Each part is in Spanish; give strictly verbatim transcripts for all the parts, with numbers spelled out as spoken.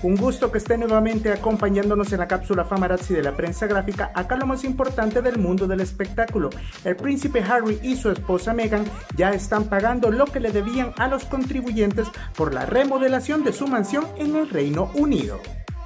Un gusto que esté nuevamente acompañándonos en la cápsula Famarazzi de la prensa gráfica. Acá lo más importante del mundo del espectáculo. El príncipe Harry y su esposa Meghan ya están pagando lo que le debían a los contribuyentes por la remodelación de su mansión en el Reino Unido.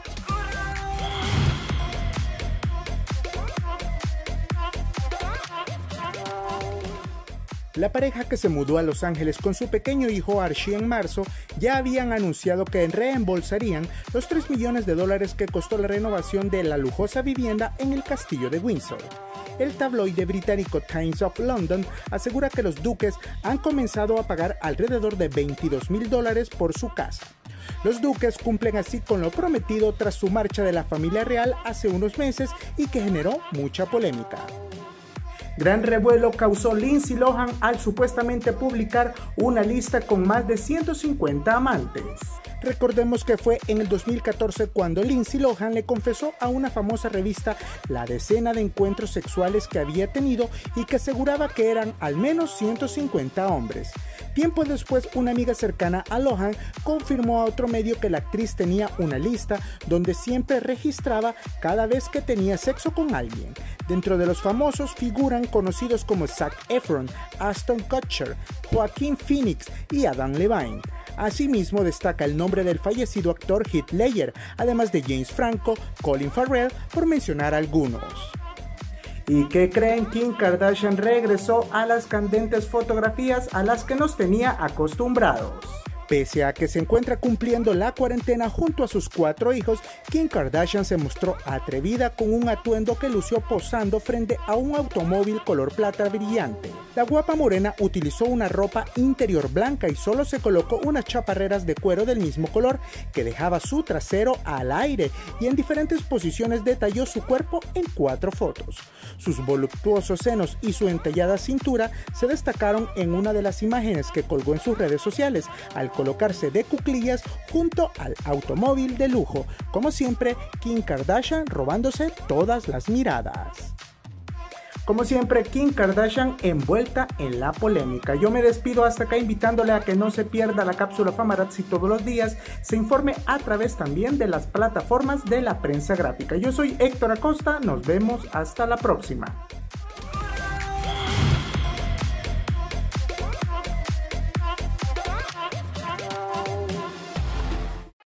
La pareja, que se mudó a Los Ángeles con su pequeño hijo Archie en marzo, ya habían anunciado que reembolsarían los tres millones de dólares que costó la renovación de la lujosa vivienda en el castillo de Windsor. El tabloide británico Times of London asegura que los duques han comenzado a pagar alrededor de veintidós mil dólares por su casa. Los duques cumplen así con lo prometido tras su marcha de la familia real hace unos meses y que generó mucha polémica. Gran revuelo causó Lindsay Lohan al supuestamente publicar una lista con más de ciento cincuenta amantes. Recordemos que fue en el dos mil catorce cuando Lindsay Lohan le confesó a una famosa revista la decena de encuentros sexuales que había tenido y que aseguraba que eran al menos ciento cincuenta hombres. Tiempo después, una amiga cercana a Lohan confirmó a otro medio que la actriz tenía una lista donde siempre registraba cada vez que tenía sexo con alguien. Dentro de los famosos figuran conocidos como Zac Efron, Ashton Kutcher, Joaquin Phoenix y Adam Levine. Asimismo, destaca el nombre del fallecido actor Heath Ledger, además de James Franco, Colin Farrell, por mencionar algunos. ¿Y qué creen? Kim Kardashian regresó a las candentes fotografías a las que nos tenía acostumbrados. Pese a que se encuentra cumpliendo la cuarentena junto a sus cuatro hijos, Kim Kardashian se mostró atrevida con un atuendo que lució posando frente a un automóvil color plata brillante. La guapa morena utilizó una ropa interior blanca y solo se colocó unas chaparreras de cuero del mismo color que dejaba su trasero al aire, y en diferentes posiciones detalló su cuerpo en cuatro fotos. Sus voluptuosos senos y su entallada cintura se destacaron en una de las imágenes que colgó en sus redes sociales, al colocarse de cuclillas junto al automóvil de lujo. Como siempre, Kim Kardashian robándose todas las miradas. Como siempre, Kim Kardashian envuelta en la polémica. Yo me despido hasta acá, invitándole a que no se pierda la cápsula Famarazzi todos los días. Se informe a través también de las plataformas de la prensa gráfica. Yo soy Héctor Acosta, nos vemos hasta la próxima.